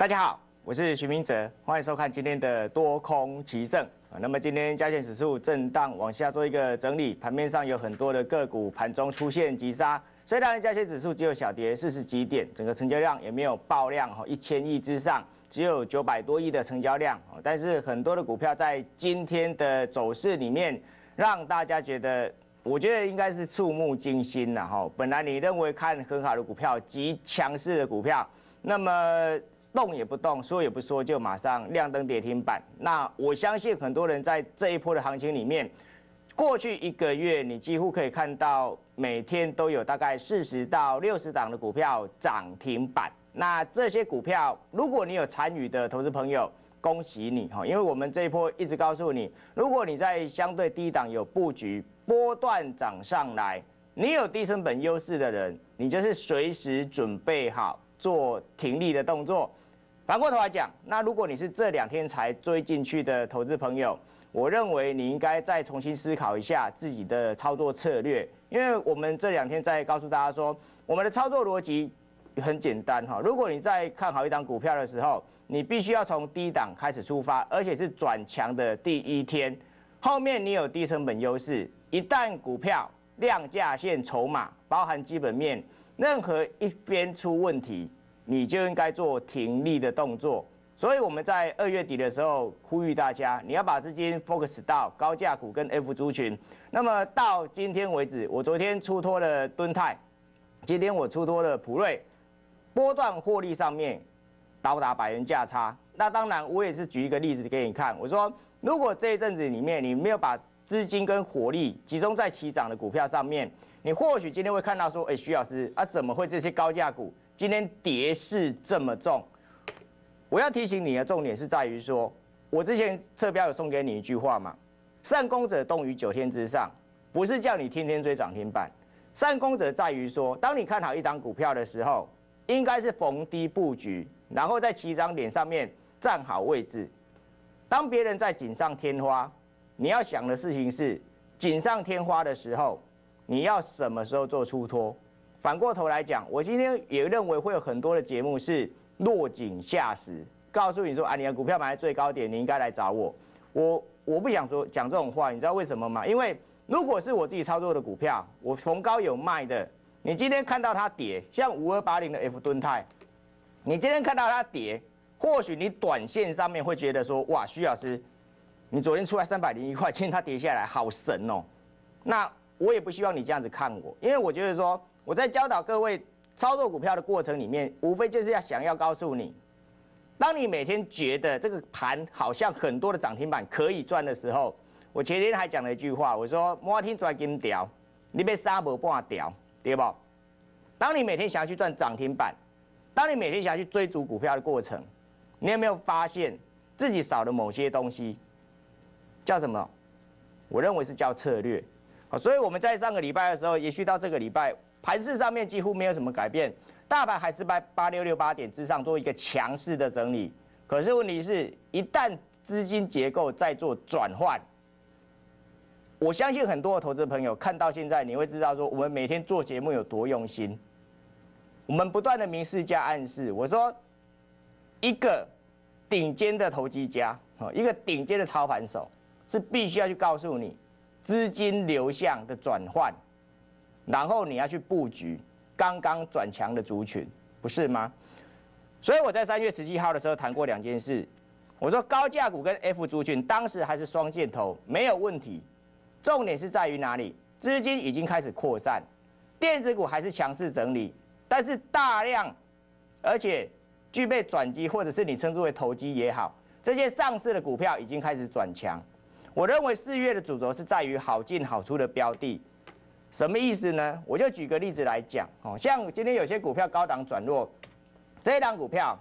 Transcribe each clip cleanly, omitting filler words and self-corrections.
大家好，我是徐明哲，欢迎收看今天的多空齐胜。那么今天加权指数震荡往下做一个整理，盘面上有很多的个股盘中出现急杀，虽然加权指数只有小跌40几点，整个成交量也没有爆量1000亿之上，只有900多亿的成交量，但是很多的股票在今天的走势里面，让大家觉得。我觉得应该是触目惊心了哈。本来你认为看很好的股票，极强势的股票，那么动也不动，说也不说，就马上亮灯跌停板。那我相信很多人在这一波的行情里面，过去1个月你几乎可以看到每天都有大概40到60档的股票涨停板。那这些股票，如果你有参与的投资朋友，恭喜你哈，因为我们这一波一直告诉你，如果你在相对低档有布局。波段涨上来，你有低成本优势的人，你就是随时准备好做停利的动作。反过头来讲，那如果你是这2天才追进去的投资朋友，我认为你应该再重新思考一下自己的操作策略，因为我们这2天在告诉大家说，我们的操作逻辑很简单哈。如果你在看好一档股票的时候，你必须要从低档开始出发，而且是转强的第1天，后面你有低成本优势。一旦股票量价线筹码包含基本面，任何一边出问题，你就应该做停利的动作。所以我们在2月底的时候呼吁大家，你要把资金 focus 到高价股跟 F 族群。那么到今天为止，我昨天出脱了敦泰，今天我出脱了普瑞，波段获利上面到达100元价差。那当然，我也是举一个例子给你看，我说如果这一阵子里面你没有把资金跟火力集中在起涨的股票上面，你或许今天会看到说，徐老师啊，怎么会这些高价股今天跌势这么重？我要提醒你的重点是在于说，我之前侧标有送给你一句话嘛，善攻者动于9天之上，不是叫你天天追涨停板。善攻者在于说，当你看好一档股票的时候，应该是逢低布局，然后在起涨点上面站好位置。当别人在锦上添花。你要想的事情是，锦上添花的时候，你要什么时候做出脱？反过头来讲，我今天也认为会有很多的节目是落井下石，告诉你说啊，你的股票买在最高点，你应该来找我。我不想说讲这种话，你知道为什么吗？因为如果是我自己操作的股票，我逢高有卖的，你今天看到它跌，像5280的 F 敦泰，你今天看到它跌，或许你短线上面会觉得说，哇，徐老师。你昨天出来301块，今天它跌下来，好神哦！那我也不希望你这样子看我，因为我觉得说我在教导各位操作股票的过程里面，无非就是想要告诉你，当你每天觉得这个盘好像很多的涨停板可以赚的时候，我前天还讲了一句话，我说每天赚金条，你被杀无半条，对不？当你每天想要去赚涨停板，当你每天想要去追逐股票的过程，你有没有发现自己少了某些东西？叫什么？我认为是叫策略。所以我们在上个礼拜的时候，延续到这个礼拜，盘势上面几乎没有什么改变，大盘还是在8668点之上做一个强势的整理。可是问题是，一旦资金结构在做转换，我相信很多的投资朋友看到现在，你会知道说，我们每天做节目有多用心。我们不断的明示加暗示，我说一个顶尖的投机家，一个顶尖的操盘手。是必须要去告诉你资金流向的转换，然后你要去布局刚刚转强的族群，不是吗？所以我在3月17号的时候谈过2件事，我说高价股跟 F 族群当时还是双箭头，没有问题。重点是在于哪里？资金已经开始扩散，电子股还是强势整理，但是大量而且具备转机，或者是你称之为投机也好，这些上市的股票已经开始转强。我认为4月的主轴是在于好进好出的标的，什么意思呢？我就举个例子来讲，像今天有些股票高档转弱，这一档股票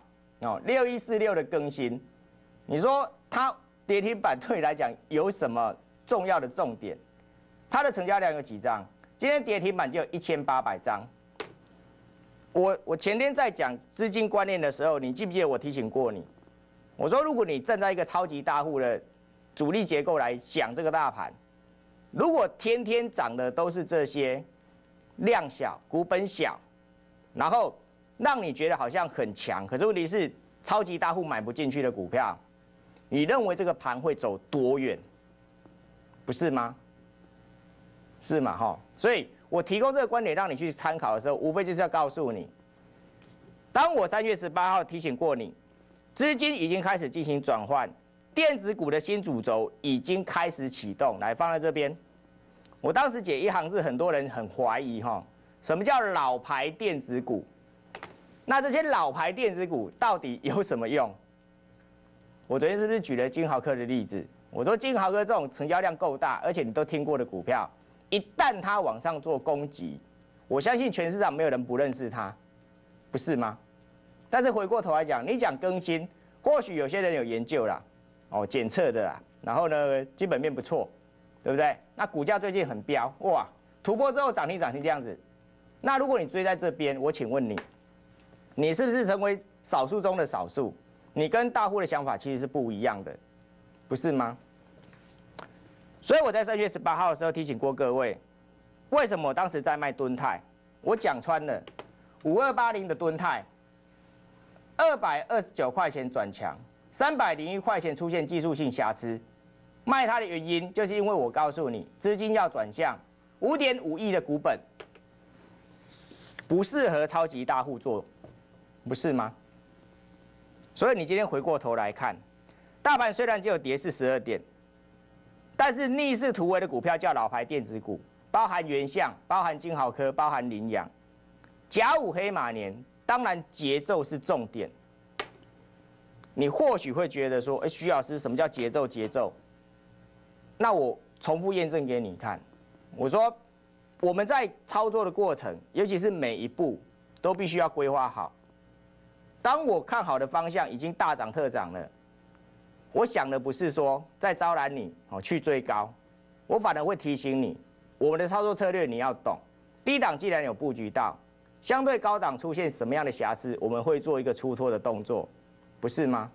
6146的更新，你说它跌停板对你来讲有什么重要的重点？它的成交量有几张？今天跌停板就有1800张。我前天在讲资金观念的时候，你记不记得我提醒过你？我说如果你站在一个超级大户的主力结构来想这个大盘，如果天天涨的都是这些量小、股本小，然后让你觉得好像很强，可是问题是超级大户买不进去的股票，你认为这个盘会走多远？不是吗？是嘛？哈，所以我提供这个观点让你去参考的时候，无非就是要告诉你，当我3月18号提醒过你，资金已经开始进行转换，电子股的新主轴已经开始启动，来放在这边。我当时解一行字，很多人很怀疑哈，什么叫老牌电子股？那这些老牌电子股到底有什么用？我昨天是不是举了金豪科的例子？我说金豪科这种成交量够大，而且你都听过的股票，一旦它往上做攻击，我相信全市场没有人不认识它，不是吗？但是回过头来讲，你讲更新，或许有些人有研究啦，哦，检测的啦，然后呢，基本面不错，对不对？那股价最近很飙，哇，突破之后涨停这样子。那如果你追在这边，我请问你，你是不是成为少数中的少数？你跟大户的想法其实是不一样的，不是吗？所以我在3月18号的时候提醒过各位，为什么我当时在卖敦泰？我讲穿了，5280的敦泰，229块钱转强，301块钱出现技术性瑕疵，卖它的原因就是因为我告诉你，资金要转向，5.5亿的股本，不适合超级大户做，不是吗？所以你今天回过头来看，大盘虽然只有跌42点，但是逆势突围的股票叫老牌电子股，包含原相、包含金豪科、包含羚羊，甲午黑马年，当然节奏是重点。你或许会觉得说，徐老师，什么叫节奏？节奏？那我重复验证给你看。我说，我们在操作的过程，尤其是每一步，都必须要规划好。当我看好的方向已经大涨特涨了，我想的不是说在招揽你去追高，我反而会提醒你，我们的操作策略你要懂。低档既然有布局到，相对高档出现什么样的瑕疵，我们会做一个出脱的动作，不是吗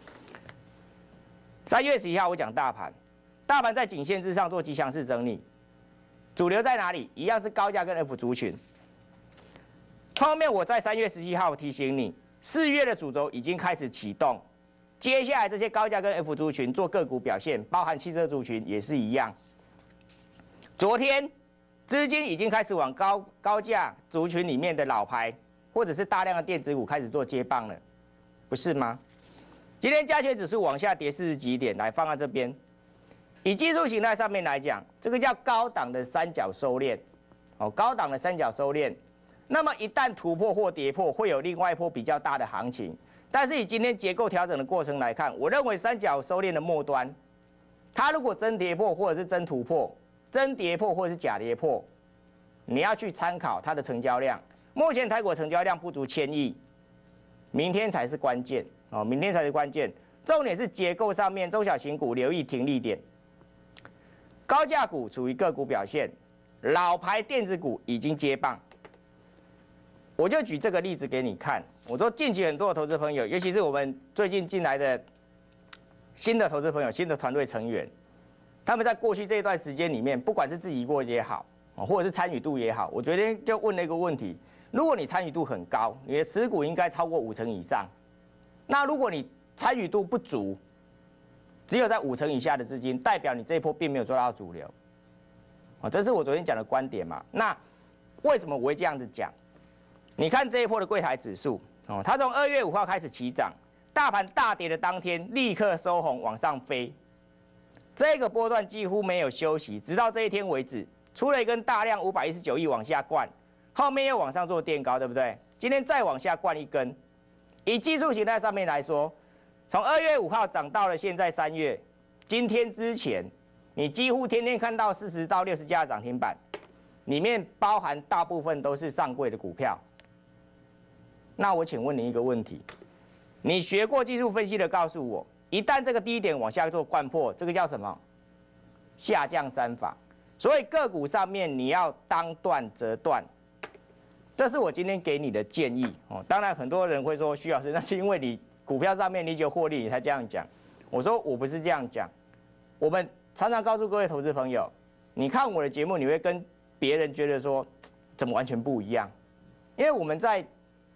？3月11号我讲大盘，大盘在颈线之上做极强势整理，主流在哪里？一样是高价跟 F 族群。后面我在3月17号提醒你，4月的主轴已经开始启动，接下来这些高价跟 F 族群做个股表现，包含汽车族群也是一样。昨天资金已经开始往高价族群里面的老牌或者是大量的电子股开始做接棒了，不是吗？今天加权指数往下跌40几点，来放在这边。以技术形态上面来讲，这个叫高档的三角收敛，高档的三角收敛。那么一旦突破或跌破，会有另外一波比较大的行情。但是以今天结构调整的过程来看，我认为三角收敛的末端，它如果真跌破或者是真突破、真跌破或者是假跌破，你要去参考它的成交量。目前台股成交量不足1000亿，明天才是关键哦，明天才是关键。重点是结构上面，中小型股留意停利点，高价股处于个股表现，老牌电子股已经接棒。我就举这个例子给你看。我说近期很多的投资朋友，尤其是我们最近进来的新的投资朋友、新的团队成员，他们在过去这一段时间里面，不管是自己过也好，或者是参与度也好，我昨天就问了一个问题：如果你参与度很高，你的持股应该超过50%以上。那如果你参与度不足，只有在50%以下的资金，代表你这一波并没有做到主流。这是我昨天讲的观点嘛。那为什么我会这样子讲？你看这一波的柜台指数，它从2月5号开始起涨，大盘大跌的当天立刻收红往上飞，这个波段几乎没有休息，直到这一天为止，出了一根大量519亿往下灌，后面又往上做垫高，对不对？今天再往下灌一根，以技术形态上面来说，从2月5号涨到了现在3月，今天之前，你几乎天天看到40到60家涨停板，里面包含大部分都是上柜的股票。那我请问你一个问题，你学过技术分析的，告诉我，一旦这个低点往下做灌破，这个叫什么？下降三法。所以个股上面你要当断则断，这是我今天给你的建议哦。当然很多人会说，徐老师，那是因为你股票上面你有获利，你才这样讲。我说我不是这样讲，我们常常告诉各位投资朋友，你看我的节目，你会跟别人觉得说，怎么完全不一样？因为我们在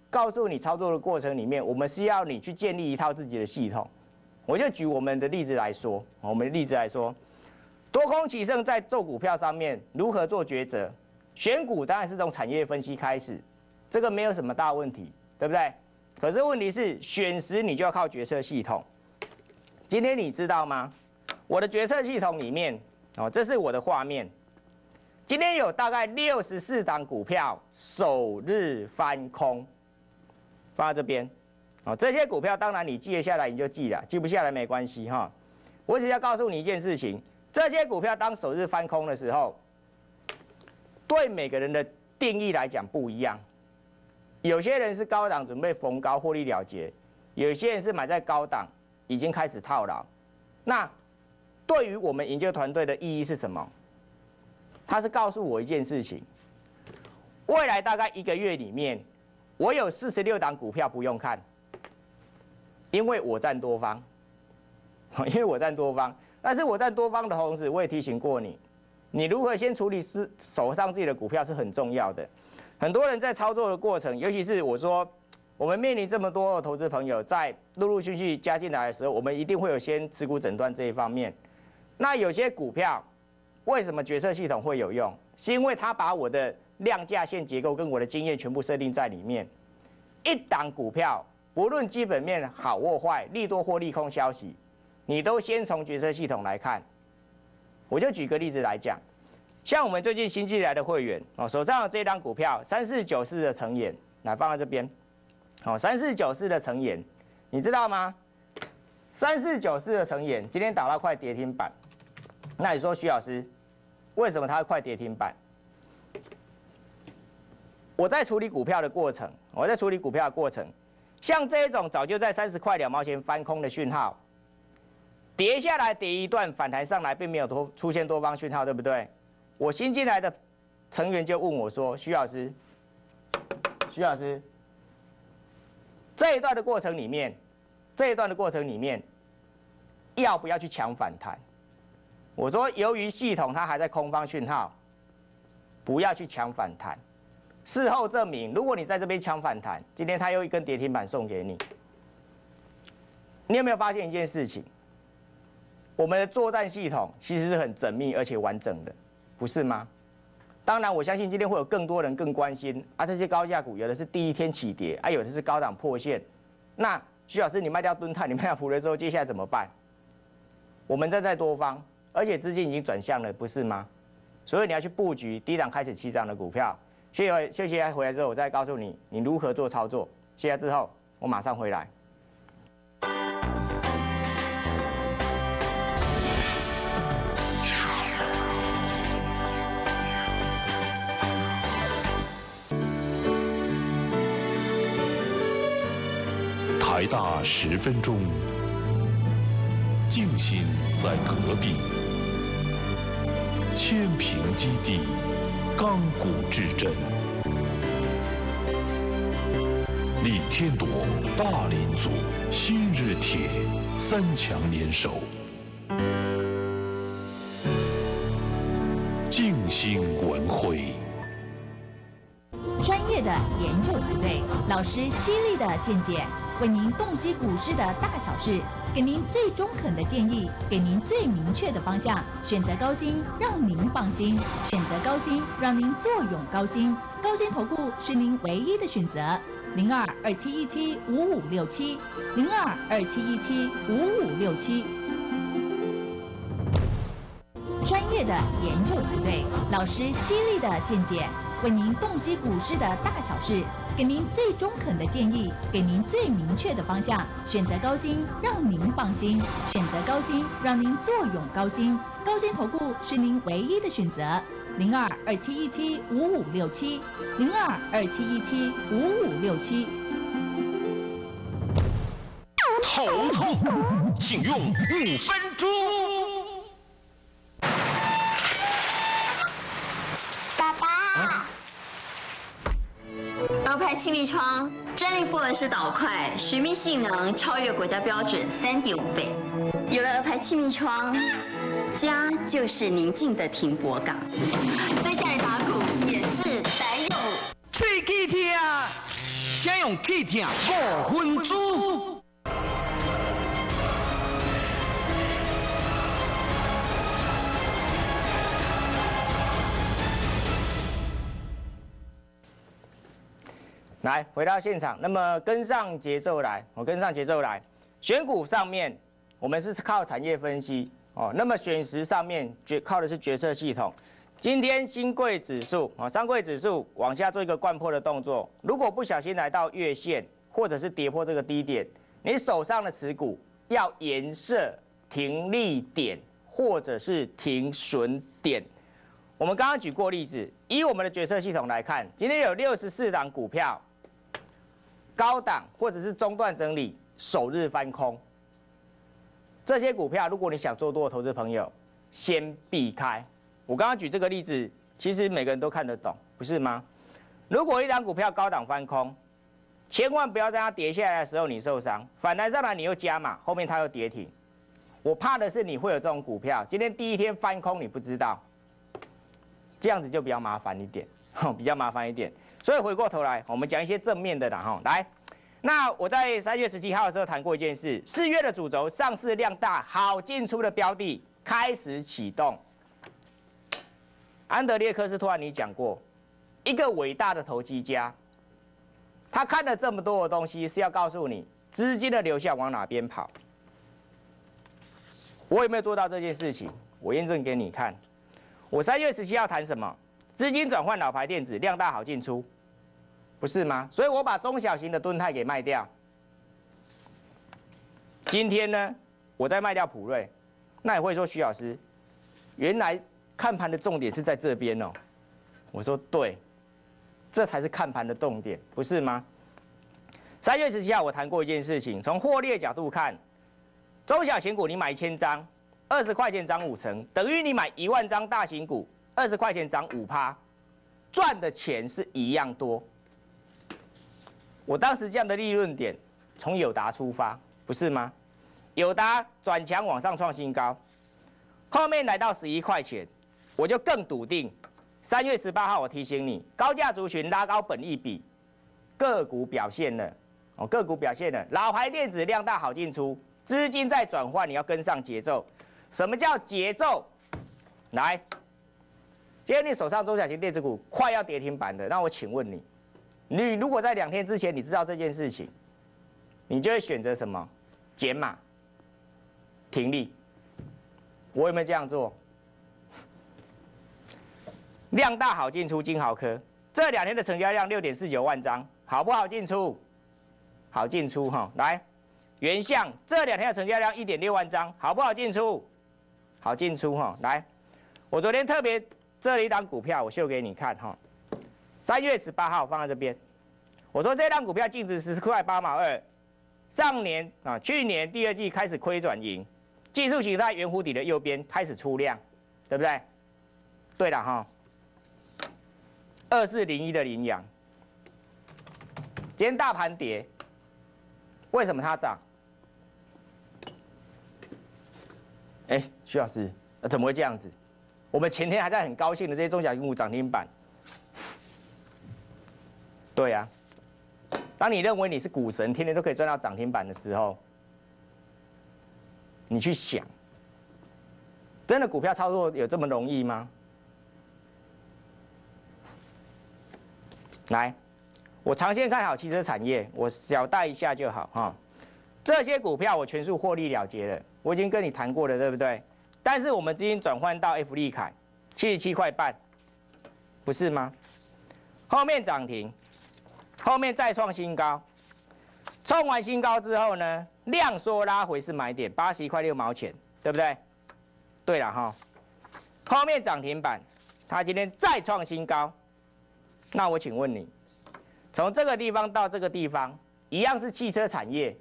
告诉你操作的过程里面，我们是要你去建立一套自己的系统。我就举我们的例子来说，多空起胜在做股票上面如何做抉择？选股当然是从产业分析开始，这个没有什么大问题，对不对？可是问题是选时你就要靠决策系统。今天你知道吗？我的决策系统里面，这是我的画面。今天有大概64档股票首日翻空，放在这边。这些股票当然你记得下来你就记了，记不下来没关系哈。我只要告诉你一件事情。这些股票当首日翻空的时候，对每个人的定义来讲不一样。有些人是高档准备逢高获利了结，有些人是买在高档已经开始套牢。那对于我们研究团队的意义是什么？他是告诉我一件事情：未来大概1个月里面，我有46档股票不用看，因为我占多方，但是我在多方的同时，我也提醒过你，你如何先处理手上自己的股票是很重要的。很多人在操作的过程，尤其是我说我们面临这么多的投资朋友在陆陆续续加进来的时候，我们一定会有先持股诊断这一方面。那有些股票为什么决策系统会有用？是因为它把我的量价线结构跟我的经验全部设定在里面。一档股票不论基本面好或坏，利多或利空消息，你都先从决策系统来看。我就举个例子来讲，像我们最近新进来的会员手上的这张股票3494的成研，来放在这边。3494的成研，你知道吗？3494的成研今天打到快跌停板。那你说徐老师，为什么它会快跌停板？我在处理股票的过程，像这一种早就在30块2毛钱翻空的讯号。跌下来，跌一段，反弹上来，并没有出现多方讯号，对不对？我新进来的成员就问我说：“徐老师，这一段的过程里面，要不要去抢反弹？”我说：“由于系统它还在空方讯号，不要去抢反弹。事后证明，如果你在这边抢反弹，今天它又一根跌停板送给你。你有没有发现一件事情？我们的作战系统其实是很缜密而且完整的，不是吗？当然，我相信今天会有更多人更关心这些高价股，有的是第一天起跌有的是高档破线。那徐老师，你卖掉敦泰，你卖掉普瑞之后，接下来怎么办？我们站在多方，而且资金已经转向了，不是吗？所以你要去布局低档开始起涨的股票。休息回来之后，我再告诉你你如何做操作。歇下之后，我马上回来。 台大10分钟，静心在隔壁，千平基地，钢骨至真，李天铎、大林组、新日铁3强联手，静心文汇。 专业的研究团队，老师犀利的见解，为您洞悉股市的大小事，给您最中肯的建议，给您最明确的方向。选择高薪，让您放心；选择高薪，让您坐拥高薪。高薪投顾是您唯一的选择。02-2717-5567，02-2717-5567。专业的研究团队，老师犀利的见解，为您洞悉股市的大小事，给您最中肯的建议，给您最明确的方向。选择高薪，让您放心；选择高薪，让您坐拥高薪。高薪投顾是您唯一的选择。02-2717-5567，02-2717-5567。 头痛，请用5分钟。 爸爸，鹅牌气密窗专利复合式导块，水密性能超越国家标准3.5倍。有了鹅牌气密窗，家就是宁静的停泊港，在家里打鼓也是得有。 喙齿痛， 请用气疼5分子。 来，回到现场，那么跟上节奏来，我跟上节奏来。选股上面，我们是靠产业分析哦。那么选时上面靠的是决策系统。今天新贵指数啊，上柜指数往下做一个灌破的动作，如果不小心来到月线，或者是跌破这个低点，你手上的持股要颜色停利点或者是停损点。我们刚刚举过例子，以我们的决策系统来看，今天有64档股票。高档或者是中段整理，首日翻空，这些股票如果你想做多的投资朋友，先避开。我刚刚举这个例子，其实每个人都看得懂，不是吗？如果一张股票高档翻空，千万不要在它跌下来的时候你受伤，反弹上来你又加码，后面它又跌停。我怕的是你会有这种股票，今天第一天翻空你不知道，这样子就比较麻烦一点，比较麻烦一点。所以回过头来，我们讲一些正面的啦哈。来，那我在3月17号的时候谈过一件事，4月的主轴上市量大、好进出的标的开始启动。安德烈克斯托兰尼讲过，一个伟大的投机家，他看了这么多的东西，是要告诉你资金的流向往哪边跑。我有没有做到这件事情？我验证给你看。我3月17号谈什么？资金转换老牌电子，量大好进出，不是吗？所以我把中小型的敦泰给卖掉。今天呢，我再卖掉普瑞，那也会说徐老师，原来看盘的重点是在这边哦。我说对，这才是看盘的重点，不是吗？3月17号我谈过一件事情，从获利的角度看，中小型股你买1000张，20块钱涨5成，等于你买1万张大型股。20块钱涨5%，赚的钱是一样多。我当时这样的利润点，从友达出发，不是吗？友达转强往上创新高，后面来到11块钱，我就更笃定。3月18号我提醒你，高价族群拉高本益比，个股表现了，个股表现了，老牌电子量大好进出，资金在转换，你要跟上节奏。什么叫节奏？来。今天你手上中小型电子股快要跌停板的，那我请问你，你如果在2天之前你知道这件事情，你就会选择什么？减码、停利。我有没有这样做？量大好进出，金豪科这2天的成交量6.49万张，好不好进出？好进出哈。来，原相这2天的成交量1.6万张，好不好进出？好进出哈。来，我昨天特别。这一档股票我秀给你看哈，3月18号放在这边，我说这档股票净值10块8毛2，去年第2季开始亏转盈，技术形态圆弧底的右边开始出量，对不对？对了哈，2401的羚羊，今天大盘跌，为什么它涨？徐老师，怎么会这样子？我们前天还在很高兴的这些中小型股涨停板，对啊。当你认为你是股神，天天都可以赚到涨停板的时候，你去想，真的股票操作有这么容易吗？来，我长线看好汽车产业，我小带一下就好哈。这些股票我全数获利了结了，我已经跟你谈过了，对不对？但是我们资金转换到F利凯77块半，不是吗？后面涨停，后面再创新高，创完新高之后呢，量缩拉回是买点，81块6毛钱，对不对？对了哈，后面涨停板，它今天再创新高，那我请问你，从这个地方到这个地方，一样是汽车产业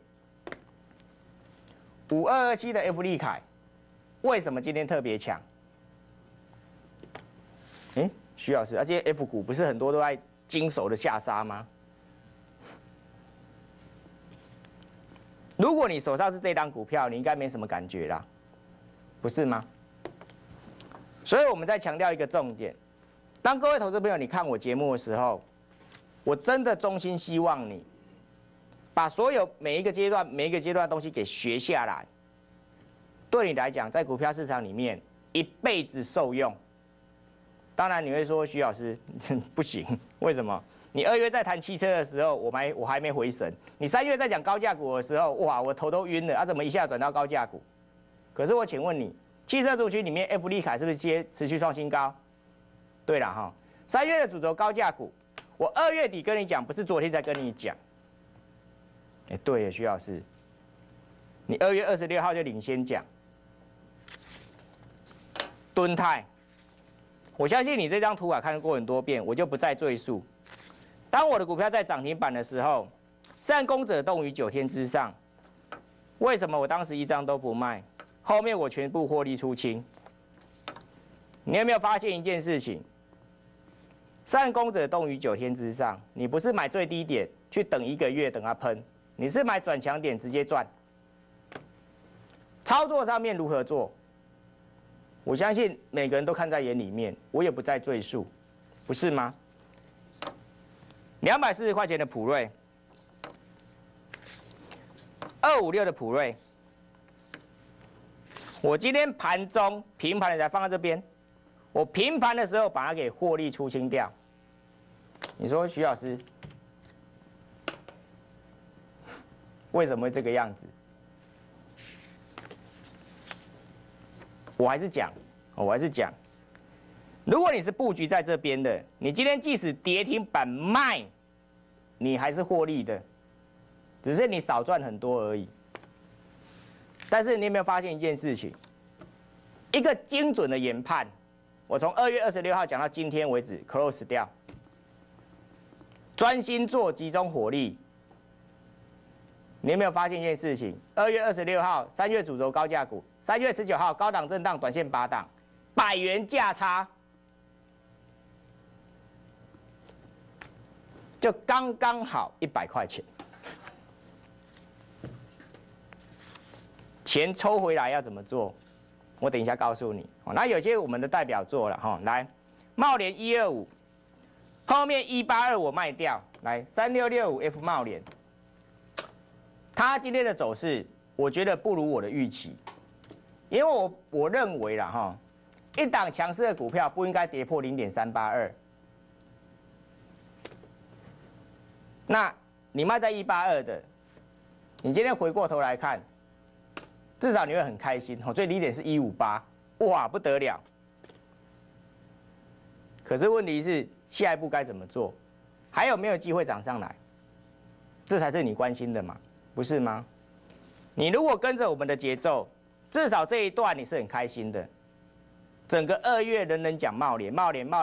，5227的F利凯。为什么今天特别强？徐老师，今天 F 股不是很多都在经手的下杀吗？如果你手上是这档股票，你应该没什么感觉啦，不是吗？所以我们在强调一个重点：当各位投资朋友你看我节目的时候，我真的衷心希望你把所有每一个阶段的东西给学下来，对你来讲，在股票市场里面一辈子受用。当然你会说徐老师不行，为什么？你2月在谈汽车的时候，我还没回神；你3月在讲高价股的时候，哇，我头都晕了，怎么一下转到高价股？可是我请问你，汽车族群里面 F 利凯是不是持续创新高？对了哈，3月的主轴高价股，我2月底跟你讲，不是昨天才跟你讲。对耶，徐老师，你2月26号就领先讲。敦泰，我相信你这张图啊看过很多遍，我就不再赘述。当我的股票在涨停板的时候，善攻者动于9天之上。为什么我当时一张都不卖？后面我全部获利出清。你有没有发现一件事情？善攻者动于9天之上，你不是买最低点去等1个月等它喷，你是买转强点直接赚。操作上面如何做？我相信每个人都看在眼里面，我也不再赘述，不是吗？240块钱的普瑞，256的普瑞，我今天盘中平盘的才放在这边，我平盘的时候把它给获利出清掉。你说徐老师，为什么会这个样子？我还是讲，如果你是布局在这边的，你今天即使跌停板卖，你还是获利的，只是你少赚很多而已。但是你有没有发现一件事情？一个精准的研判，我从2月26号讲到今天为止 ，close 掉，专心做，集中火力。你有没有发现一件事情？2月26号，3月主轴高价股，3月19号高档震荡，短线8档，100元价差，就刚刚好100块钱，钱抽回来要怎么做？我等一下告诉你。那有些我们的代表作了哈，来，茂联125，后面182我卖掉，来3665F 茂联。它今天的走势，我觉得不如我的预期，因为我认为啦哈，一档强势的股票不应该跌破0.382。那你卖在182的，你今天回过头来看，至少你会很开心哦。最低点是158，哇，不得了。可是问题是，下一步该怎么做？还有没有机会涨上来？这才是你关心的嘛。不是吗？你如果跟着我们的节奏，至少这一段你是很开心的。整个2月人人讲茂联，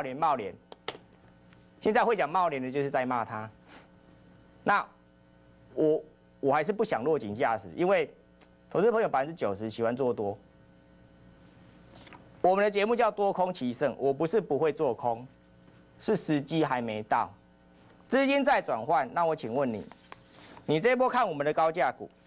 现在会讲茂联的就是在骂他。那我还是不想落井下石，因为投资朋友90%喜欢做多。我们的节目叫多空齐胜，我不是不会做空，是时机还没到，资金在转换。那我请问你。你这一波看我们的高价股，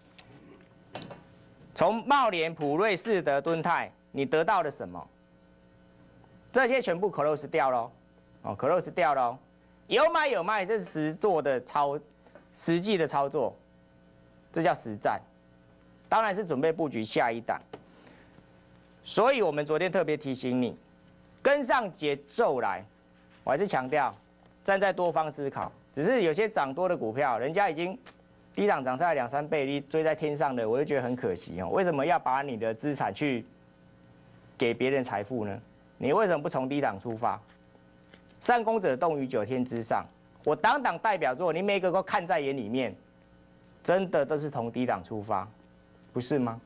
从茂联、普瑞、世德、敦泰，你得到了什么？这些全部 close 掉喽，close 掉喽。有买有卖，这是实际的操作，这叫实战。当然是准备布局下一档。所以我们昨天特别提醒你，跟上节奏来。我还是强调，站在多方思考。只是有些涨多的股票，人家已经低档涨上来2、3倍，你追在天上的，我就觉得很可惜哦。为什么要把你的资产去给别人财富呢？你为什么不从低档出发？善攻者动于9天之上，我档档代表作，你每个都看在眼里面，真的都是从低档出发，不是吗？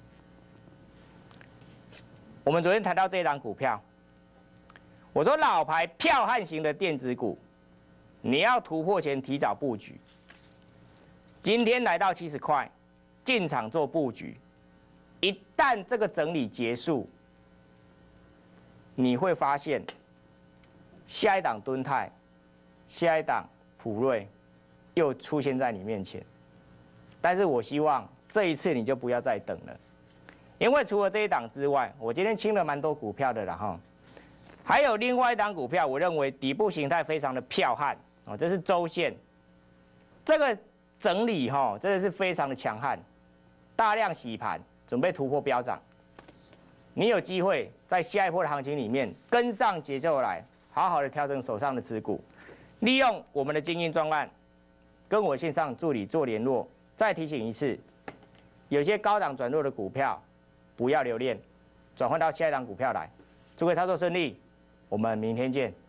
我们昨天谈到这一档股票，我说老牌剽悍型的电子股。你要突破前提早布局，今天来到70块，进场做布局。一旦这个整理结束，你会发现下一档敦泰、下一档普瑞又出现在你面前。但是我希望这一次你就不要再等了，因为除了这一档之外，我今天清了蛮多股票的了哈。还有另外一档股票，我认为底部形态非常的剽悍。这是周线，这个整理哈，真的是非常的强悍，大量洗盘，准备突破飙涨。你有机会在下一波的行情里面跟上节奏来，好好的调整手上的持股，利用我们的精英专案，跟我线上助理做联络。再提醒一次，有些高档转弱的股票，不要留恋，转换到下一档股票来。祝各位操作顺利，我们明天见。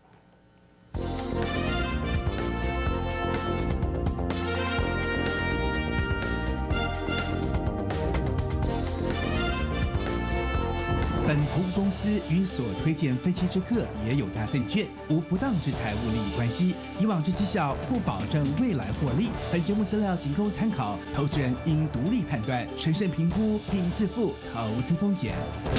本服务公司与所推荐分期之客也有大证券，无不当之财务利益关系。以往之绩效不保证未来获利。本节目资料仅供参考，投资人应独立判断、审慎评估并自负投资风险。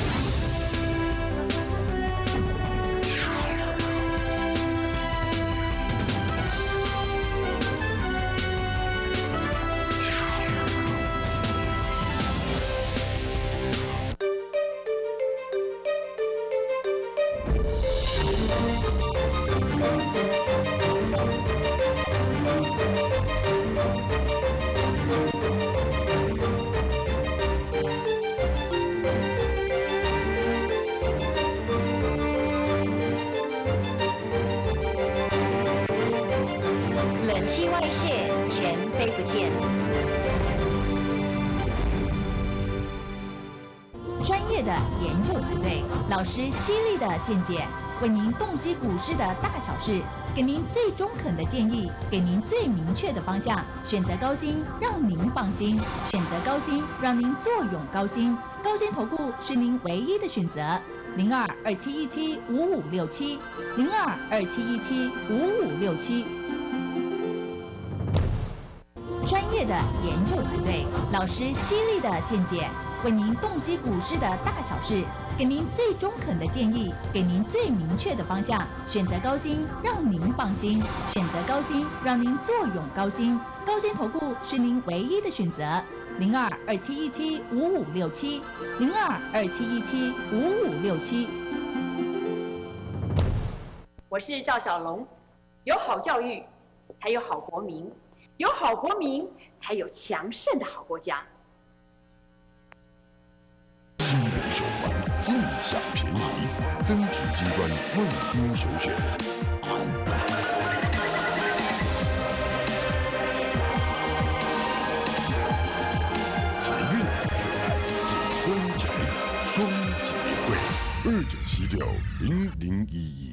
气外泄，全飞不见。 专业的研究团队，老师犀利的见解，为您洞悉股市的大小事，给您最中肯的建议，给您最明确的方向。选择高薪，让您放心；选择高薪，让您坐拥高薪。高薪投顾是您唯一的选择。02-2717-5567，02-2717-5567。专业的研究团队，老师犀利的见解，为您洞悉股市的大小事，给您最中肯的建议，给您最明确的方向。选择高薪，让您放心；选择高薪，让您坐拥高薪。高薪投顾是您唯一的选择。02-2717-5567，02-2717-5567。 我是赵小龙，有好教育，才有好国民。有好国民，才有强盛的好国家。 新人手尽享便宜，增值金砖为您首选。捷运水岸景观城双节优惠，29760011。